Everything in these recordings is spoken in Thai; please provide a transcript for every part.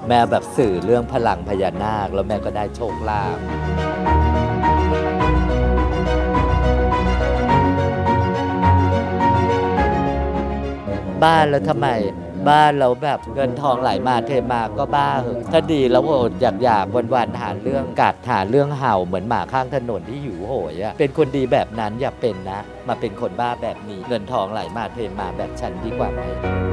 แม่แบบสื่อเรื่องพลังพญานาคแล้วแม่ก็ได้โชคลาภบ้านแล้วทำไมบ้านเราแบบเงินทองไหลมาเทมาก็บ้าเหอะถ้าดีแล้วอดอยากวันๆหาเรื่องกัดหาเรื่องเห่าเหมือนหมาข้างถนนที่อยู่โหยอะเป็นคนดีแบบนั้นอย่าเป็นนะมาเป็นคนบ้าแบบนี้เงินทองไหลมาเทมาแบบฉันดีกว่าไหม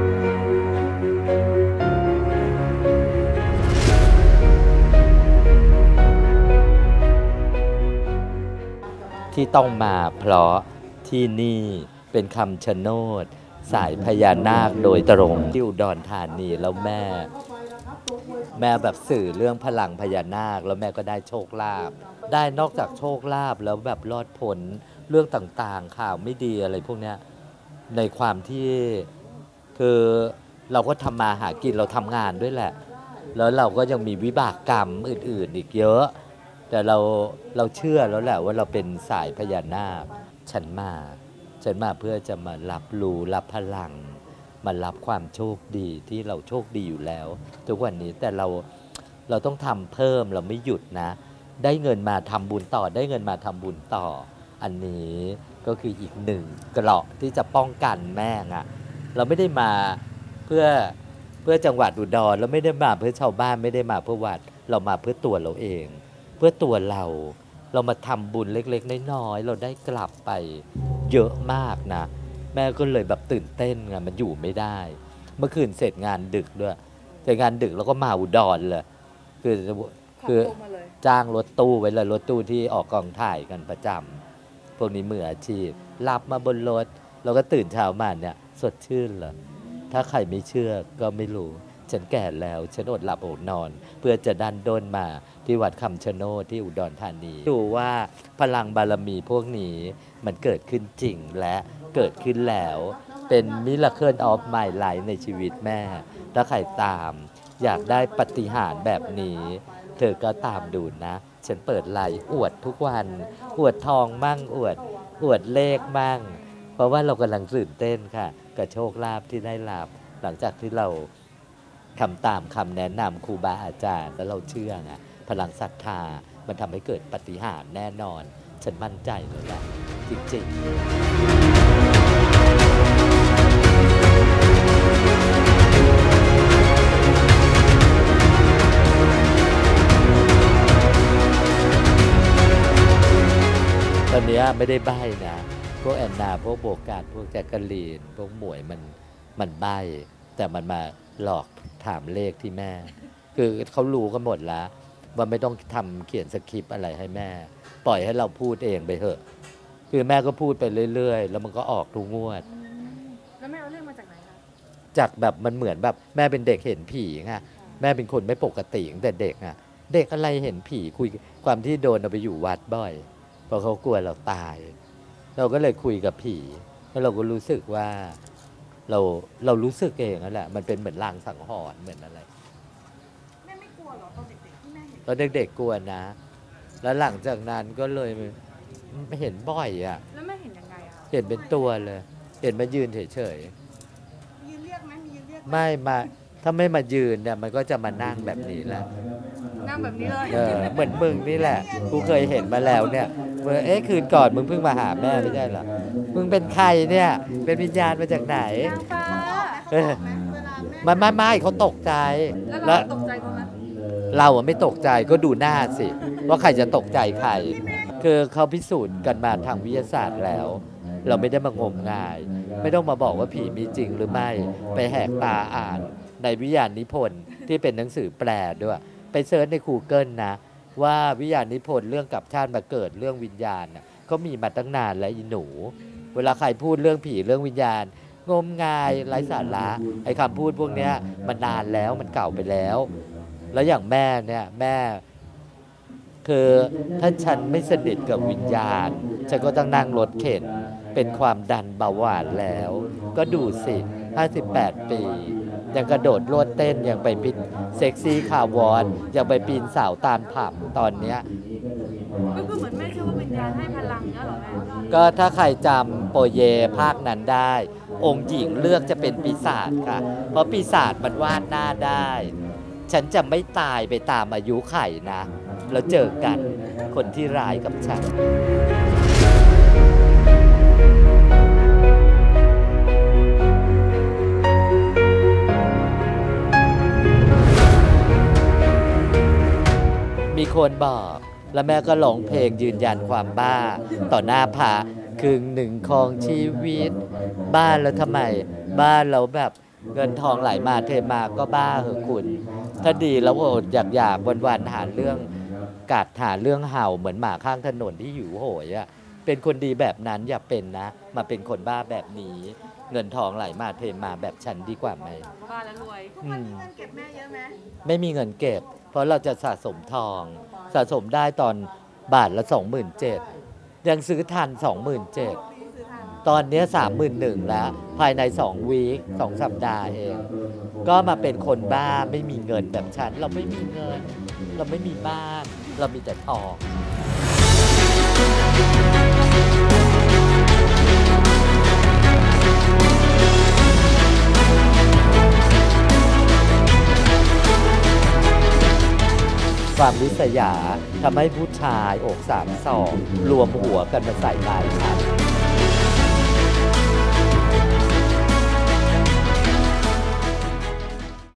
ที่ต้องมาเพราะที่นี่เป็นคำชะโนดสายพญานาคโดยตรงที่อุดรธานีแล้วแม่แบบสื่อเรื่องพลังพญานาคแล้วแม่ก็ได้โชคลาภได้นอกจากโชคลาภแล้วแบบรอดพ้นเรื่องต่างๆข่าวไม่ดีอะไรพวกนี้ในความที่คือเราก็ทำมาหากินเราทำงานด้วยแหละแล้วเราก็ยังมีวิบากกรรมอื่นๆอีกเยอะแต่เราเชื่อแล้วแหละว่าเราเป็นสายพญานาคฉันมาเพื่อจะมารับรู้รับพลังมารับความโชคดีที่เราโชคดีอยู่แล้วทุกวันนี้แต่เราต้องทำเพิ่มเราไม่หยุดนะได้เงินมาทำบุญต่อได้เงินมาทำบุญต่ออันนี้ก็คืออีกหนึ่งเกราะที่จะป้องกันแม่งอะเราไม่ได้มาเพื่อจังหวัดอุดรเราไม่ได้มาเพื่อชาวบ้านไม่ได้มาเพื่อวัดเรามาเพื่อตัวเราเองเพื่อตัวเรามาทำบุญเล็กๆน้อยๆเราได้กลับไปเยอะมากนะแม่ก็เลยแบบตื่นเต้นไงมันอยู่ไม่ได้เมื่อคืนเสร็จงานดึกด้วยเสร็จงานดึกแล้วก็มาอุดรเลยคือจ้างรถตู้ไว้เลยรถตู้ที่ออกกองถ่ายกันประจำพวกนี้มืออาชีพรับมาบนรถเราก็ตื่นเช้ามาเนี่ยสดชื่นเลยถ้าใครไม่เชื่อก็ไม่รู้ฉันแก่แล้วฉันอดหลับอดนอนเพื่อจะดันด้นมาที่วัดคำชะโนดที่อุดรธานีดูว่าพลังบารมีพวกนี้มันเกิดขึ้นจริงและเกิดขึ้นแล้วเป็นมิราเคิลออฟไมล์ไลฟ์ในชีวิตแม่ถ้าใครตามอยากได้ปาฏิหาริย์แบบนี้เธอก็ตามดูนะฉันเปิดไลฟ์อวดทุกวันอวดทองมั่งอวดเลขมั่งเพราะว่าเรากำลังตื่นเต้นค่ะกับโชคลาภที่ได้รับหลังจากที่เราทำตามคำแนะนำครูบาอาจารย์แล้วเราเชื่อนะพลังศรัทธามันทำให้เกิดปาฏิหาริย์แน่นอนฉันมั่นใจเลยแหละจริงๆตอนนี้ไม่ได้ใบ้นะพวกแอนนาพวกโบกาดพวกแจ็คกะลีนพวกหมวยมันใบ้แต่มันมาหลอกถามเลขที่แม่คือเขารู้กันหมดแล้วว่าไม่ต้องเขียนสคริปต์อะไรให้แม่ปล่อยให้เราพูดเองไปเถอะคือแม่ก็พูดไปเรื่อยๆแล้วมันก็ออกทุกงวดแล้วแม่เอาเลขมาจากไหนคะจากแบบมันเหมือนแบบแม่เป็นเด็กเห็นผีไงแม่เป็นคนไม่ปกติตั้งแต่เด็กอะเด็กอะไรเห็นผีคุยความที่โดนเอาไปอยู่วัดบ่อยเพราะเขากลัวเราตายเราก็เลยคุยกับผีแล้วเราก็รู้สึกว่าเรารู้สึกเองนั่นแหละมันเป็นเหมือนลางสังหรณ์เหมือนอะไรแม่ไม่กลัวหรอตอนเด็กๆที่แม่เห็นตอนเด็กๆกลัวนะแล้วหลังจากนั้นก็เลยไม่เห็นบ่อยอ่ะแล้วแม่เห็นยังไงอะเห็นเป็นตัวเลยเห็นมายืนเฉยๆยืนเรียกไหมมียืนเรียกไม่มาถ้าไม่มายืนเนี่ยมันก็จะมานั่งแบบนี้แหละนั่งแบบนี้เลยเหมือนมึงนี่แหละกูเคยเห็นมาแล้วเนี่ยคืนก่อนมึงเพิ่งมาหาแม่ไม่ใช่เหรอมึงเป็นใครเนี่ยเป็นวิญญาณมาจากไหนนางฟ้าไม่เขาตกใจแล้วเราตกใจตรงนั้นเราไม่ตกใจก็ดูหน้าสิว่าใครจะตกใจใครคือเขาพิสูจน์กันมาทางวิทยาศาสตร์แล้วเราไม่ได้มางมงายไม่ต้องมาบอกว่าผีมีจริงหรือไม่ไปแหกตาอ่านในวิญญาณนิพนธ์ที่เป็นหนังสือแปลด้วยไปเซิร์ชใน Google นะว่าวิญญาณนิพนธ์เรื่องกลับชาติมาเกิดเรื่องวิญญาณเขามีมาตั้งนานแล้วอีหนูเวลาใครพูดเรื่องผีเรื่องวิญญาณงมงายไร้สาระไอ้คำพูดพวกนี้มันนานแล้วมันเก่าไปแล้วแล้วอย่างแม่เนี่ยแม่คือถ้าฉันไม่สนิทกับวิญญาณฉันก็ต้องนั่งรถเข็นเป็นความดันเบาหวานแล้วก็ดูสิ58 ปียังกระโดดโลดเต้นยังไปปีนเซ็กซี่คาวอนยังไปปีนเสาตามผับตอนเนี้ยก็เหมือนแม่เชื่อว่าวิญญาณให้พลังเนี้ยหรอแม่ก็ถ้าใครจำโปเยภาคนั้นได้องค์หญิงเลือกจะเป็นปีศาจค่ะเพราะปีศาจมันวาดหน้าได้ฉันจะไม่ตายไปตามอายุไขนะ แล้วเจอกันคนที่ร้ายกับฉัน มีคนบอกแล้วแม่ก็ร้องเพลงยืนยันความบ้า ต่อหน้าพระครึ่งหนึ่งของชีวิต บ้านแล้วทำไม บ้านเราแบบเงินทองไหลมาเทมาก็บ้าเหอะคุณ ถ้าดีแล้วอดอยากวันๆหาเรื่องกัดหาเรื่องเห่าเหมือนหมาข้างถนนที่หิวโหยอะเป็นคนดีแบบนั้นอย่าเป็นนะ มาเป็นคนบ้าแบบนี้ เงินทองไหลมาเทมาแบบฉันดีกว่าไหมบ้านแล้วรวยอืมเงินเก็บแม่เยอะไหมไม่มีเงินเก็บ เพราะเราจะสะสมทอง สะสมได้ตอนบาทละ 27,000ยังซื้อทัน 27,000 ซื้อทันตอนนี้ 31,000แล้ว ภายใน2 วีค2 สัปดาห์เอง ก็มาเป็นคนบ้าไม่มีเงินแบบฉัน เราไม่มีเงิน เราไม่มีบ้าน เรามีแต่ทอง ความริษยาทำให้ผู้ชายอก3 ศอกรวมหัวกันมาใส่ลายฉัน